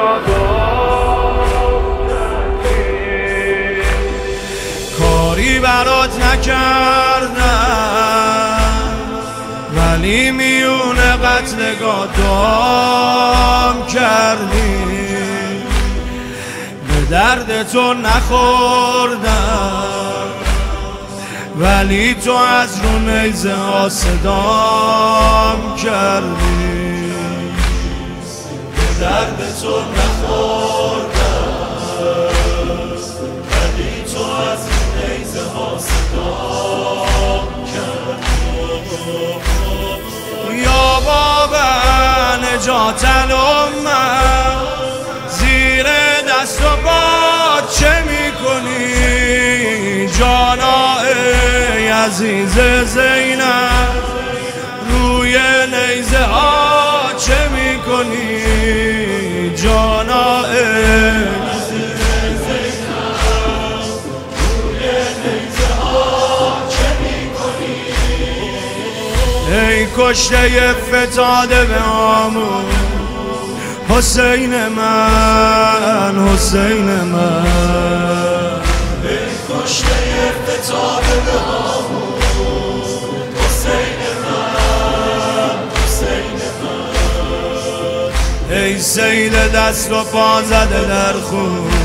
کاری برات نکردم ولی میون قتلگاه دام کردی، به درد تو نخوردم ولی تو از رو نیزه ها صدام کردی، به درد تو نخوردم ولی تو از رو نیزه ها صدام کردی. یا بابا نجات الامه، زیر دست و پا چه میکنی؟ جانا ای عزیز زینب، روی نیزه ها چه میکنی؟ جانا ای عزیز زینب، روی نیزه ها چه میکنی؟ ای کشته فتاده به آمون حسین من، حسین من، ای کشته فتاده به آمون حسین من، حسین من، ای سیل دست و پا زده در خون